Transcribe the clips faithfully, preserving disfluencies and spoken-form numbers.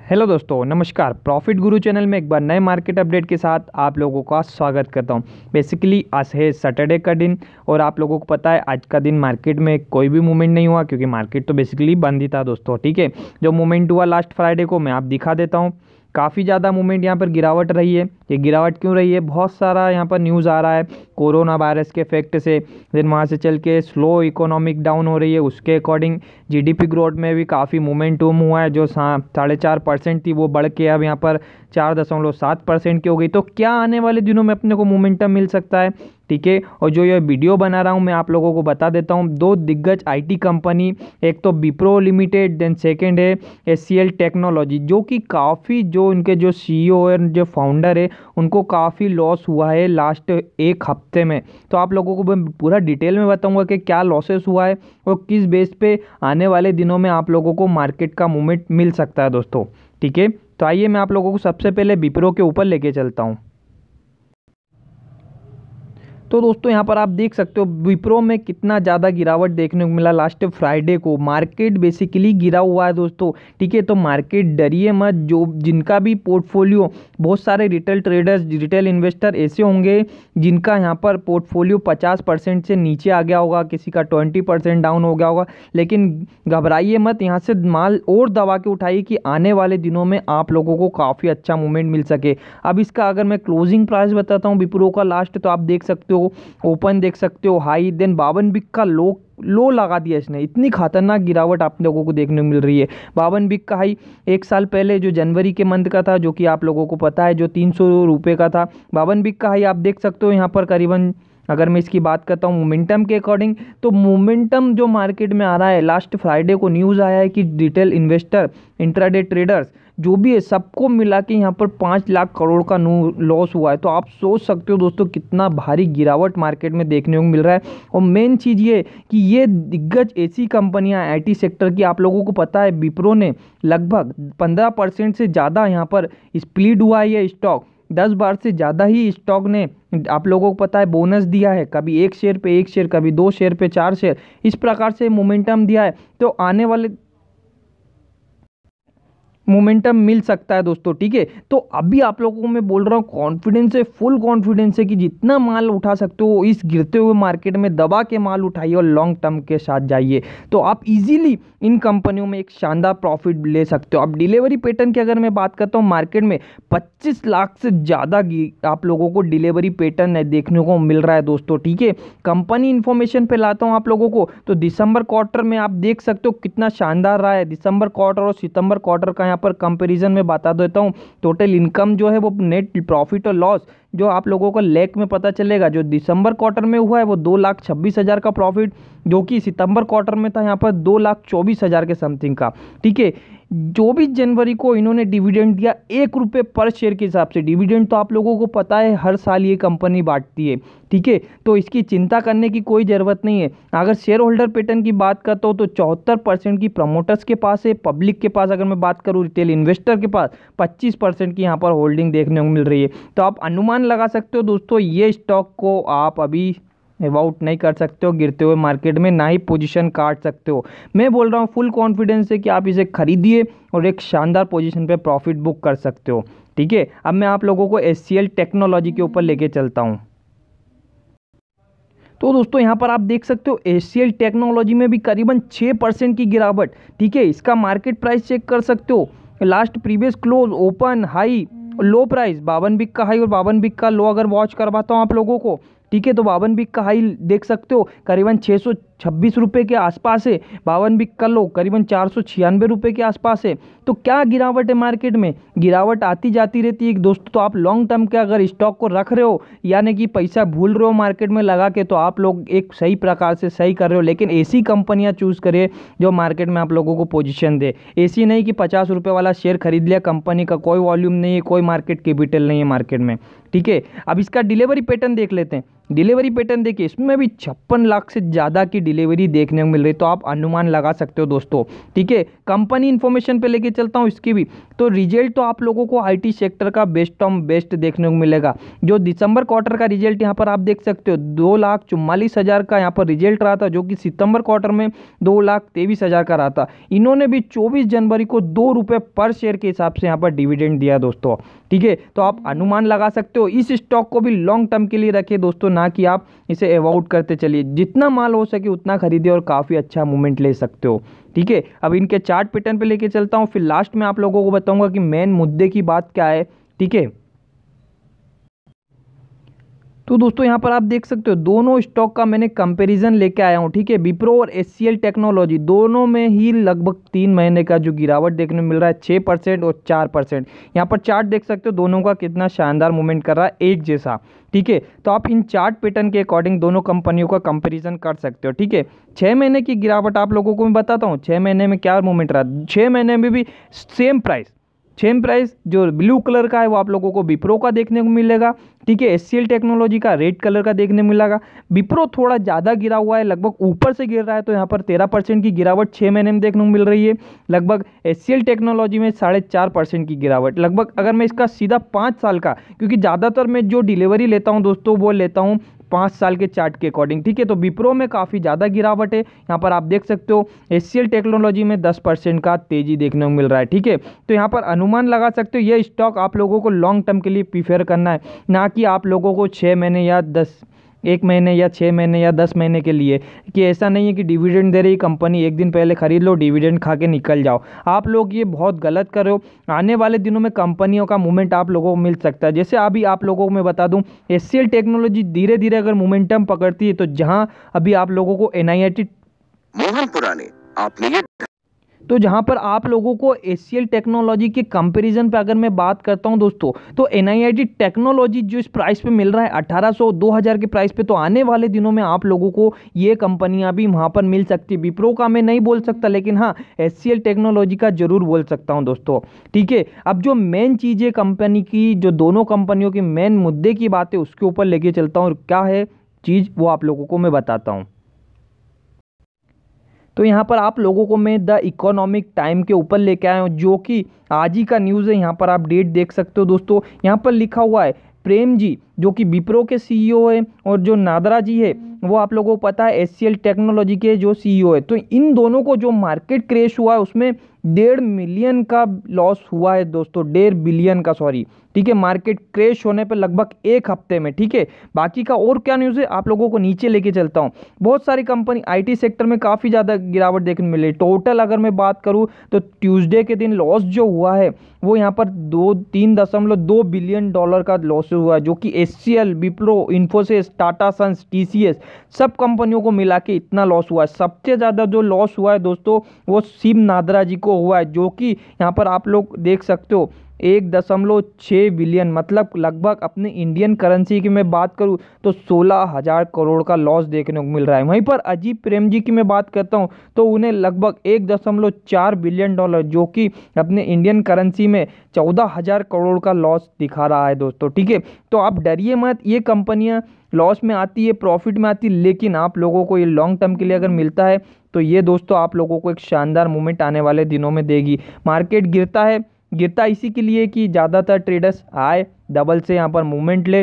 Hello दोस्तों, नमस्कार। Profit गुरु channel में एक बार नए मार्केट अपडेट के साथ आप लोगों का स्वागत करता हूं। बेसिकली आज है सैटरडे का दिन और आप लोगों को पता है आज का दिन मार्केट में कोई भी मूवमेंट नहीं हुआ क्योंकि मार्केट तो बेसिकली बंद ही था दोस्तों। ठीक है, जो मूवमेंट हुआ लास्ट फ्राइडे को मैं आप दिखा देता हूँ। काफ़ी ज़्यादा मूवमेंट यहाँ पर गिरावट रही है। ये गिरावट क्यों रही है? बहुत सारा यहाँ पर न्यूज़ आ रहा है कोरोना वायरस के इफेक्ट से। देन वहाँ से चल के स्लो इकोनॉमिक डाउन हो रही है, उसके अकॉर्डिंग जीडीपी ग्रोथ में भी काफ़ी मोमेंटम हुआ है। जो साढ़े चार परसेंट थी वो बढ़ के अब यहाँ पर चार दशमलव सात परसेंट की हो गई। तो क्या आने वाले दिनों में अपने को मोमेंटम मिल सकता है? ठीक है, और जो ये वीडियो बना रहा हूँ मैं आप लोगों को बता देता हूँ। दो दिग्गज आईटी कंपनी, एक तो विप्रो लिमिटेड, देन सेकंड है एचसीएल टेक्नोलॉजी, जो कि काफ़ी जो इनके जो सीईओ और जो फाउंडर है उनको काफ़ी लॉस हुआ है लास्ट एक हफ्ते में। तो आप लोगों को मैं पूरा डिटेल में बताऊंगा कि क्या लॉसेस हुआ है और किस बेस पे आने वाले दिनों में आप लोगों को मार्केट का मूवमेंट मिल सकता है दोस्तों। ठीक है, तो आइए मैं आप लोगों को सबसे पहले विप्रो के ऊपर लेके चलता हूँ। तो दोस्तों यहाँ पर आप देख सकते हो विप्रो में कितना ज़्यादा गिरावट देखने को मिला लास्ट फ्राइडे को। मार्केट बेसिकली गिरा हुआ है दोस्तों। ठीक है, तो मार्केट डरिए मत। जो जिनका भी पोर्टफोलियो, बहुत सारे रिटेल ट्रेडर्स, रिटेल इन्वेस्टर ऐसे होंगे जिनका यहाँ पर पोर्टफोलियो पचास परसेंट से नीचे आ गया होगा, किसी का ट्वेंटी परसेंट डाउन हो गया होगा। लेकिन घबराइए मत, यहाँ से माल और दबा के उठाइए कि आने वाले दिनों में आप लोगों को काफ़ी अच्छा मूवमेंट मिल सके। अब इसका अगर मैं क्लोजिंग प्राइस बताता हूँ विप्रो का लास्ट, तो आप देख सकते हो ओपन देख सकते हो हाई, देन बावन बिक का लो लो लगा दिया इसने। इतनी खतरनाक गिरावट आप लोगों को देखने को मिल रही है। बावन बिक का हाई एक साल पहले जो जनवरी के मंथ का था, जो कि आप लोगों को पता है जो तीन सौ रुपये का था। बावन बिक का हाई आप देख सकते हो यहाँ पर करीबन। अगर मैं इसकी बात करता हूँ मोमेंटम के अकॉर्डिंग, तो मोमेंटम जो मार्केट में आ रहा है, लास्ट फ्राइडे को न्यूज़ आया है कि रिटेल इन्वेस्टर, इंट्राडे ट्रेडर्स जो भी है सबको मिला के यहाँ पर पाँच लाख करोड़ का लॉस हुआ है। तो आप सोच सकते हो दोस्तों कितना भारी गिरावट मार्केट में देखने को मिल रहा है। और मेन चीज़ ये कि ये दिग्गज ऐसी कंपनियां आईटी सेक्टर की, आप लोगों को पता है विप्रो ने लगभग पंद्रह परसेंट से ज़्यादा यहाँ पर स्प्लिट हुआ है। ये स्टॉक दस बार से ज़्यादा ही स्टॉक ने आप लोगों को पता है बोनस दिया है। कभी एक शेयर पे एक शेयर, कभी दो शेयर पे चार शेयर, इस प्रकार से मोमेंटम दिया है। तो आने वाले मोमेंटम मिल सकता है दोस्तों। ठीक है, तो अभी आप लोगों को मैं बोल रहा हूँ कॉन्फिडेंस है, फुल कॉन्फिडेंस है कि जितना माल उठा सकते हो इस गिरते हुए मार्केट में दबा के माल उठाइए और लॉन्ग टर्म के साथ जाइए। तो आप इजीली इन कंपनियों में एक शानदार प्रॉफिट ले सकते हो। अब डिलीवरी पैटर्न की अगर मैं बात करता हूँ, मार्केट में पच्चीस लाख से ज़्यादा आप लोगों को डिलीवरी पैटर्न देखने को मिल रहा है दोस्तों। ठीक है, कंपनी इन्फॉर्मेशन पे लाता हूँ आप लोगों को, तो दिसंबर क्वार्टर में आप देख सकते हो कितना शानदार रहा है। दिसंबर क्वार्टर और सितंबर क्वार्टर का पर कंपैरिजन में बता देता हूं। टोटल इनकम जो है वो नेट प्रॉफिट और लॉस जो आप लोगों को लेक में पता चलेगा। जो दिसंबर क्वार्टर में हुआ है वो दो लाख छब्बीस हज़ार का प्रॉफिट, जो कि सितंबर क्वार्टर में था यहाँ पर दो लाख चौबीस हज़ार के समथिंग का। ठीक है, चौबीस जनवरी को इन्होंने डिविडेंड दिया एक रुपये पर शेयर के हिसाब से। डिविडेंड तो आप लोगों को पता है हर साल ये कंपनी बांटती है। ठीक है, तो इसकी चिंता करने की कोई ज़रूरत नहीं है। अगर शेयर होल्डर पैटर्न की बात करता हूँ तो चौहत्तर परसेंट की प्रमोटर्स के पास है। पब्लिक के पास अगर मैं बात करूँ, रिटेल इन्वेस्टर के पास पच्चीस परसेंट की यहाँ पर होल्डिंग देखने को मिल रही है। तो आप अनुमान लगा सकते हो दोस्तों, ये स्टॉक को आप अभी अबाउट नहीं कर सकते हो गिरते हुए मार्केट में, ना ही पोजीशन काट सकते हो। मैं बोल रहा हूँ फुल कॉन्फिडेंस है कि आप इसे खरीदिए और एक शानदार पोजीशन पे प्रॉफिट बुक कर सकते हो। ठीक है, अब मैं आप लोगों को एचसीएल टेक्नोलॉजी के ऊपर लेके चलता हूँ। तो दोस्तों यहाँ पर आप देख सकते हो एचसीएल टेक्नोलॉजी में भी करीबन छः परसेंट की गिरावट। ठीक है, इसका मार्केट प्राइस चेक कर सकते हो। Last previous close, open, high, low price, बावन बिक का हाई और बावन बिक का लो अगर वॉच करवाता हूँ आप लोगों को। ठीक है, तो बावन बिक का हाई देख सकते हो करीबन छः सौ छब्बीस रुपये के आसपास है। बावन बिक का लो करीबन चार सौ छियानवे रुपये के आसपास है। तो क्या गिरावट है मार्केट में? गिरावट आती जाती रहती है दोस्तों। तो आप लॉन्ग टर्म के अगर स्टॉक को रख रहे हो, यानी कि पैसा भूल रहे हो मार्केट में लगा के, तो आप लोग एक सही प्रकार से सही कर रहे हो। लेकिन ऐसी कंपनियां चूज़ करिए जो मार्केट में आप लोगों को पोजीशन दे। ऐसी नहीं कि पचास रुपये वाला शेयर खरीद लिया, कंपनी का कोई वॉल्यूम नहीं है, कोई मार्केट कैपिटल नहीं है मार्केट में। ठीक है, अब इसका डिलीवरी पैटर्न देख लेते हैं। डिलीवरी पैटर्न देखिए, इसमें भी छप्पन लाख से ज़्यादा की डिलीवरी देखने को मिल रही है, तो आप अनुमान लगा सकते हो दोस्तों। ठीक है, कंपनी इन्फॉर्मेशन पे लेके चलता हूँ इसकी भी। तो रिजल्ट तो आप लोगों को आईटी सेक्टर का बेस्ट ऑफ बेस्ट देखने को मिलेगा। जो दिसंबर क्वार्टर का रिजल्ट यहाँ पर आप देख सकते हो, दो लाख चुम्बालीस हज़ार का यहाँ पर रिजल्ट रहा था, जो कि सितंबर क्वार्टर में दो लाख तेईस हज़ार का रहा था। इन्होंने भी चौबीस जनवरी को दो रुपये पर शेयर के हिसाब से यहाँ पर डिविडेंड दिया दोस्तों। ठीक है, तो आप अनुमान लगा सकते हो। इस स्टॉक को भी लॉन्ग टर्म के लिए रखिए दोस्तों, ना कि आप इसे अवॉइड करते चलिए। जितना माल हो सके उतना खरीदिए और काफ़ी अच्छा मूवमेंट ले सकते हो। ठीक है, अब इनके चार्ट पैटर्न पे लेके चलता हूँ, फिर लास्ट में आप लोगों को बताऊंगा कि मेन मुद्दे की बात क्या है। ठीक है, तो दोस्तों यहाँ पर आप देख सकते हो दोनों स्टॉक का मैंने कंपैरिजन लेके आया हूँ। ठीक है, विप्रो और एचसीएल टेक्नोलॉजी दोनों में ही लगभग तीन महीने का जो गिरावट देखने को मिल रहा है, छः परसेंट और चार परसेंट। यहाँ पर चार्ट देख सकते हो दोनों का कितना शानदार मूवमेंट कर रहा है, एक जैसा। ठीक है, तो आप इन चार्ट पैटर्न के अकॉर्डिंग दोनों कंपनियों का कंपेरिजन कर सकते हो। ठीक है, छः महीने की गिरावट आप लोगों को मैं बताता हूँ, छः महीने में क्या मूवमेंट रहा। छः महीने में भी सेम प्राइस सेम प्राइस जो ब्लू कलर का है वो आप लोगों को विप्रो का देखने को मिलेगा। ठीक है, एचसीएल टेक्नोलॉजी का रेड कलर का देखने को मिलेगा। विप्रो थोड़ा ज़्यादा गिरा हुआ है, लगभग ऊपर से गिर रहा है, तो यहाँ पर तेरह परसेंट की गिरावट छः महीने में देखने को मिल रही है। लगभग एचसीएल टेक्नोलॉजी में साढ़े चार परसेंट की गिरावट। लगभग अगर मैं इसका सीधा पाँच साल का, क्योंकि ज़्यादातर मैं जो डिलीवरी लेता हूँ दोस्तों वो लेता हूँ पाँच साल के चार्ट के अकॉर्डिंग। ठीक है, तो विप्रो में काफ़ी ज़्यादा गिरावट है, यहाँ पर आप देख सकते हो। एचसीएल टेक्नोलॉजी में दस परसेंट का तेजी देखने को मिल रहा है। ठीक है, तो यहाँ पर अनुमान लगा सकते हो ये स्टॉक आप लोगों को लॉन्ग टर्म के लिए प्रीफर करना है, ना कि आप लोगों को छः महीने या दस एक महीने या छः महीने या दस महीने के लिए। कि ऐसा नहीं है कि डिविडेंड दे रही कंपनी, एक दिन पहले खरीद लो, डिविडेंड खा के निकल जाओ। आप लोग ये बहुत गलत कर रहे हो। आने वाले दिनों में कंपनियों का मूवमेंट आप लोगों को मिल सकता है। जैसे अभी आप लोगों को मैं बता दूं, एचसीएल टेक्नोलॉजी धीरे धीरे अगर मोमेंटम पकड़ती है, तो जहां अभी आप लोगों को एनआईटी मोहन पुराने आपने तो जहां पर आप लोगों को एचसीएल टेक्नोलॉजी के कंपैरिजन पे अगर मैं बात करता हूं दोस्तों, तो एनआईटी टेक्नोलॉजी जो इस प्राइस पे मिल रहा है अठारह सौ दो हज़ार के प्राइस पे, तो आने वाले दिनों में आप लोगों को ये कंपनियां भी वहां पर मिल सकती है। विप्रो का मैं नहीं बोल सकता, लेकिन हाँ एचसीएल टेक्नोलॉजी का जरूर बोल सकता हूँ दोस्तों। ठीक है, अब जो मेन चीज़ है कंपनी की, जो दोनों कंपनियों की मेन मुद्दे की बात है उसके ऊपर लेके चलता हूँ। क्या है चीज़ वो आप लोगों को मैं बताता हूँ। तो यहाँ पर आप लोगों को मैं द इकोनॉमिक टाइम के ऊपर लेके आया हूँ, जो कि आज ही का न्यूज़ है। यहाँ पर आप डेट देख सकते हो दोस्तों, यहाँ पर लिखा हुआ है प्रेम जी जो कि विप्रो के सीईओ है, और जो नादरा जी है वो आप लोगों को पता है एचसीएल टेक्नोलॉजी के जो सीईओ है। तो इन दोनों को जो मार्केट क्रैश हुआ है उसमें डेढ़ मिलियन का लॉस हुआ है दोस्तों, डेढ़ बिलियन का, सॉरी। ठीक है, मार्केट क्रैश होने पे लगभग एक हफ्ते में। ठीक है, बाकी का और क्या न्यूज़ है आप लोगों को नीचे लेके चलता हूँ। बहुत सारी कंपनी आईटी सेक्टर में काफ़ी ज़्यादा गिरावट देखने को मिली। टोटल अगर मैं बात करूँ तो ट्यूसडे के दिन लॉस जो हुआ है वो यहाँ पर दो तीन दशमलव दो बिलियन डॉलर का लॉस हुआ है, जो कि HCL, Wipro, Infosys, Tata sons, TCS सब कंपनियों को मिला के इतना लॉस हुआ है। सबसे ज़्यादा जो लॉस हुआ है दोस्तों वो शिव नादरा जी को हुआ है, जो कि यहाँ पर आप लोग देख सकते हो एक दशमलव छः बिलियन, मतलब लगभग अपने इंडियन करेंसी की मैं बात करूं तो सोलह हज़ार करोड़ का लॉस देखने को मिल रहा है। वहीं पर अजीत प्रेम जी की मैं बात करता हूं तो उन्हें लगभग एक दशमलव चार बिलियन डॉलर, जो कि अपने इंडियन करेंसी में चौदह हज़ार करोड़ का लॉस दिखा रहा है दोस्तों। ठीक है, तो आप डरिए मत, ये कंपनियाँ लॉस में आती है, प्रॉफिट में आती है, लेकिन आप लोगों को ये लॉन्ग टर्म के लिए अगर मिलता है तो ये दोस्तों आप लोगों को एक शानदार मूवमेंट आने वाले दिनों में देगी। मार्केट गिरता है गिरता इसी के लिए कि ज़्यादातर ट्रेडर्स आए, डबल से यहाँ पर मूवमेंट ले।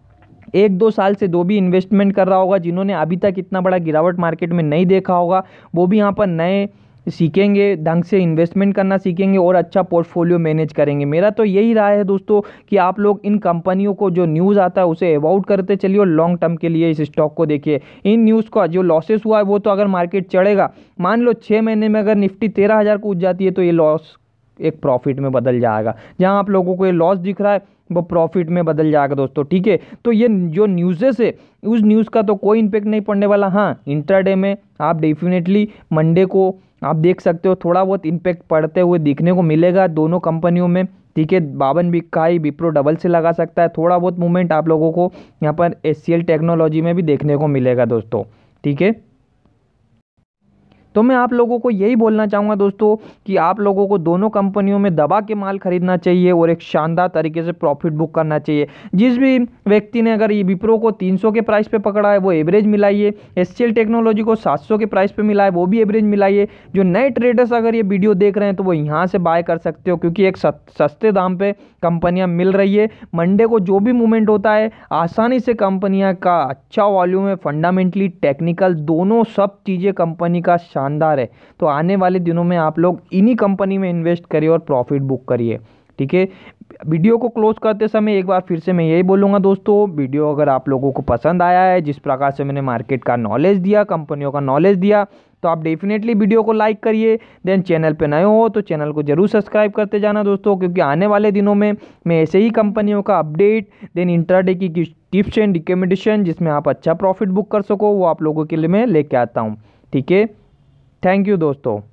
एक दो साल से जो भी इन्वेस्टमेंट कर रहा होगा, जिन्होंने अभी तक इतना बड़ा गिरावट मार्केट में नहीं देखा होगा, वो भी यहाँ पर नए सीखेंगे, ढंग से इन्वेस्टमेंट करना सीखेंगे और अच्छा पोर्टफोलियो मैनेज करेंगे। मेरा तो यही राय है दोस्तों कि आप लोग इन कंपनियों को जो न्यूज़ आता है उसे अवॉइड करते चलिए और लॉन्ग टर्म के लिए इस स्टॉक को देखिए। इन न्यूज़ का जो लॉसेस हुआ है वो तो अगर मार्केट चढ़ेगा, मान लो छः महीने में अगर निफ्टी तेरह हज़ार को उठ जाती है तो ये लॉस एक प्रॉफिट में बदल जाएगा। जहां आप लोगों को ये लॉस दिख रहा है वो प्रॉफिट में बदल जाएगा दोस्तों। ठीक है, तो ये जो न्यूज़ेस है उस न्यूज़ का तो कोई इम्पेक्ट नहीं पड़ने वाला। हाँ, इंट्राडे में आप डेफिनेटली मंडे को आप देख सकते हो थोड़ा बहुत इम्पेक्ट पड़ते हुए दिखने को मिलेगा दोनों कंपनियों में। ठीक है, बावन बिकाई विप्रो डबल से लगा सकता है, थोड़ा बहुत मूवमेंट आप लोगों को यहाँ पर एचसीएल टेक्नोलॉजी में भी देखने को मिलेगा दोस्तों। ठीक है, तो मैं आप लोगों को यही बोलना चाहूँगा दोस्तों कि आप लोगों को दोनों कंपनियों में दबा के माल खरीदना चाहिए और एक शानदार तरीके से प्रॉफिट बुक करना चाहिए। जिस भी व्यक्ति ने अगर ये विप्रो को तीन सौ के प्राइस पे पकड़ा है वो एवरेज मिलाइए, एचसीएल टेक्नोलॉजी को सात सौ के प्राइस पे मिला है वो भी एवरेज मिलाइए। जो नए ट्रेडर्स अगर ये वीडियो देख रहे हैं तो वो यहाँ से बाय कर सकते हो, क्योंकि एक सस्ते दाम पे कंपनियां मिल रही है। मंडे को जो भी मूवमेंट होता है आसानी से कंपनियां का अच्छा वॉल्यूम है, फंडामेंटली टेक्निकल दोनों सब चीज़ें कंपनी का शानदार है। तो आने वाले दिनों में आप लोग इन्हीं कंपनी में इन्वेस्ट करिए और प्रॉफिट बुक करिए। ठीक है, वीडियो को क्लोज करते समय एक बार फिर से मैं यही बोलूँगा दोस्तों, वीडियो अगर आप लोगों को पसंद आया है, जिस प्रकार से मैंने मार्केट का नॉलेज दिया, कंपनियों का नॉलेज दिया, तो आप डेफिनेटली वीडियो को लाइक करिए। देन चैनल पे नए हो तो चैनल को जरूर सब्सक्राइब करते जाना दोस्तों, क्योंकि आने वाले दिनों में मैं ऐसे ही कंपनियों का अपडेट, देन इंट्राडे की टिप्स एंड रिकमेंडेशन जिसमें आप अच्छा प्रॉफिट बुक कर सको वो आप लोगों के लिए मैं लेके आता हूँ। ठीक है, थैंक यू दोस्तों।